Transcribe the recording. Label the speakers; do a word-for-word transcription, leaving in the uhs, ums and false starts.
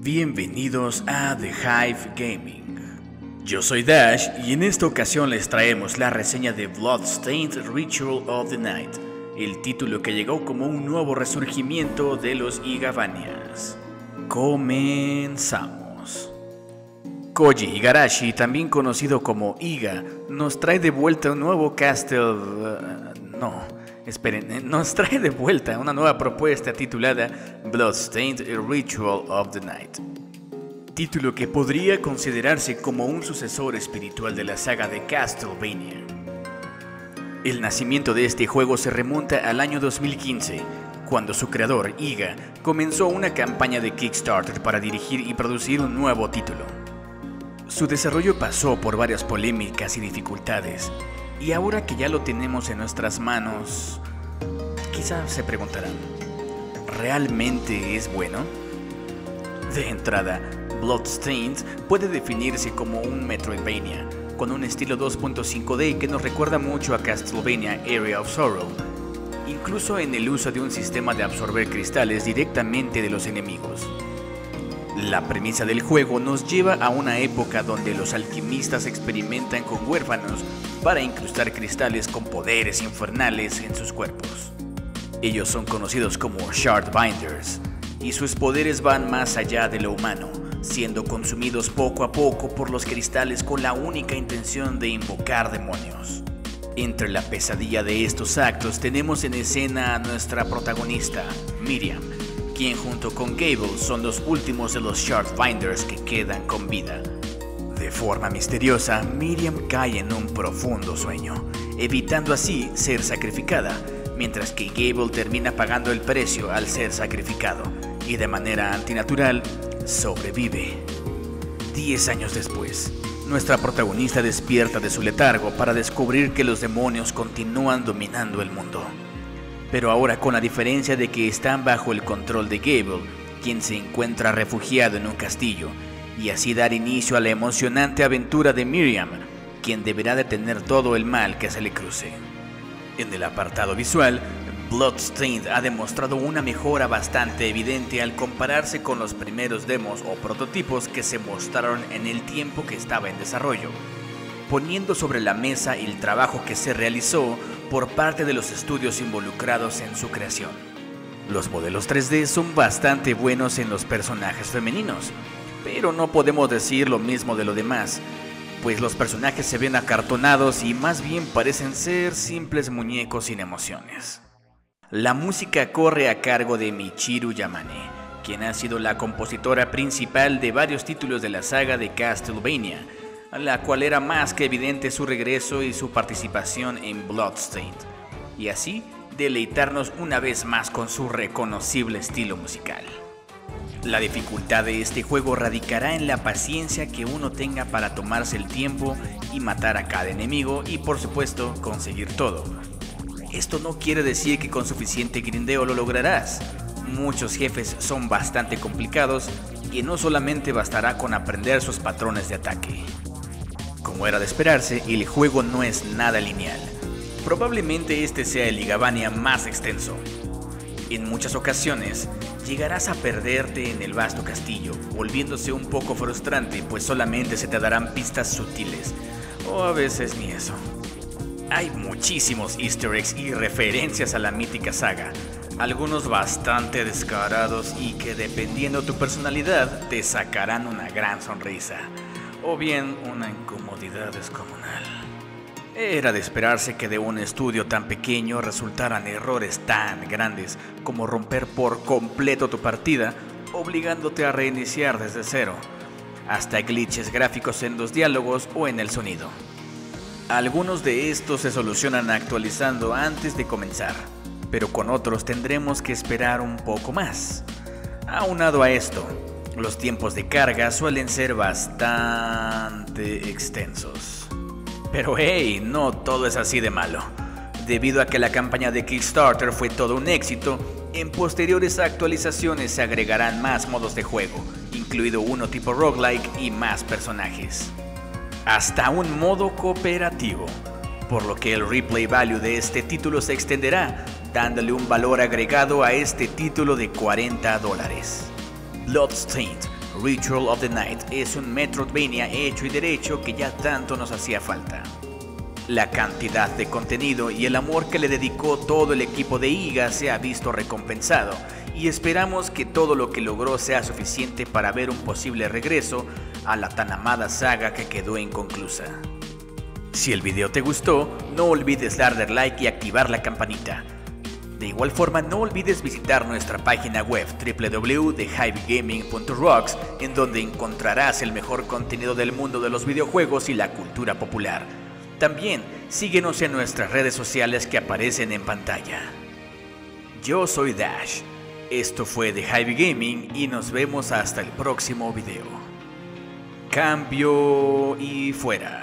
Speaker 1: Bienvenidos a The Hive Gaming. Yo soy Dash y en esta ocasión les traemos la reseña de Bloodstained Ritual of the Night, el título que llegó como un nuevo resurgimiento de los Igavanians. Comenzamos. Koji Igarashi, también conocido como Iga, nos trae de vuelta un nuevo Castle... Uh, no... Esperen, nos trae de vuelta una nueva propuesta titulada Bloodstained Ritual of the Night. Título que podría considerarse como un sucesor espiritual de la saga de Castlevania. El nacimiento de este juego se remonta al año dos mil quince, cuando su creador, Iga, comenzó una campaña de Kickstarter para dirigir y producir un nuevo título. Su desarrollo pasó por varias polémicas y dificultades, y ahora que ya lo tenemos en nuestras manos, quizás se preguntarán, ¿realmente es bueno? De entrada, Bloodstained puede definirse como un Metroidvania, con un estilo dos punto cinco D que nos recuerda mucho a Castlevania Area of Sorrow, incluso en el uso de un sistema de absorber cristales directamente de los enemigos. La premisa del juego nos lleva a una época donde los alquimistas experimentan con huérfanos para incrustar cristales con poderes infernales en sus cuerpos. Ellos son conocidos como Shardbinders, y sus poderes van más allá de lo humano, siendo consumidos poco a poco por los cristales con la única intención de invocar demonios. Entre la pesadilla de estos actos tenemos en escena a nuestra protagonista, Miriam, quien junto con Gable son los últimos de los Shardbinders que quedan con vida. De forma misteriosa, Miriam cae en un profundo sueño, evitando así ser sacrificada, mientras que Gable termina pagando el precio al ser sacrificado, y de manera antinatural, sobrevive. Diez años después, nuestra protagonista despierta de su letargo para descubrir que los demonios continúan dominando el mundo. Pero ahora con la diferencia de que están bajo el control de Gable, quien se encuentra refugiado en un castillo, y así dar inicio a la emocionante aventura de Miriam, quien deberá detener todo el mal que se le cruce. En el apartado visual, Bloodstained ha demostrado una mejora bastante evidente al compararse con los primeros demos o prototipos que se mostraron en el tiempo que estaba en desarrollo, poniendo sobre la mesa el trabajo que se realizó por parte de los estudios involucrados en su creación. Los modelos tres D son bastante buenos en los personajes femeninos, pero no podemos decir lo mismo de lo demás, pues los personajes se ven acartonados y más bien parecen ser simples muñecos sin emociones. La música corre a cargo de Michiru Yamane, quien ha sido la compositora principal de varios títulos de la saga de Castlevania, a la cual era más que evidente su regreso y su participación en Bloodstained, y así deleitarnos una vez más con su reconocible estilo musical. La dificultad de este juego radicará en la paciencia que uno tenga para tomarse el tiempo y matar a cada enemigo y por supuesto conseguir todo. Esto no quiere decir que con suficiente grindeo lo lograrás. Muchos jefes son bastante complicados y no solamente bastará con aprender sus patrones de ataque. Como era de esperarse, el juego no es nada lineal. Probablemente este sea el Igavania más extenso. En muchas ocasiones, llegarás a perderte en el vasto castillo, volviéndose un poco frustrante, pues solamente se te darán pistas sutiles, o a veces ni eso. Hay muchísimos easter eggs y referencias a la mítica saga, algunos bastante descarados y que dependiendo tu personalidad te sacarán una gran sonrisa, o bien una incomodidad descomunal. Era de esperarse que de un estudio tan pequeño resultaran errores tan grandes como romper por completo tu partida, obligándote a reiniciar desde cero, hasta glitches gráficos en los diálogos o en el sonido. Algunos de estos se solucionan actualizando antes de comenzar, pero con otros tendremos que esperar un poco más. Aunado a esto, los tiempos de carga suelen ser bastante extensos. Pero hey, no todo es así de malo. Debido a que la campaña de Kickstarter fue todo un éxito, en posteriores actualizaciones se agregarán más modos de juego, incluido uno tipo roguelike y más personajes. Hasta un modo cooperativo, por lo que el replay value de este título se extenderá, dándole un valor agregado a este título de cuarenta dólares. Bloodstained Ritual of the Night es un Metroidvania hecho y derecho que ya tanto nos hacía falta. La cantidad de contenido y el amor que le dedicó todo el equipo de I G A se ha visto recompensado, y esperamos que todo lo que logró sea suficiente para ver un posible regreso a la tan amada saga que quedó inconclusa. Si el video te gustó, no olvides darle like y activar la campanita. De igual forma, no olvides visitar nuestra página web w w w punto Hybe Gaming punto rocks, en donde encontrarás el mejor contenido del mundo de los videojuegos y la cultura popular. También síguenos en nuestras redes sociales que aparecen en pantalla. Yo soy Dash, esto fue The Hybe Gaming y nos vemos hasta el próximo video. Cambio y fuera.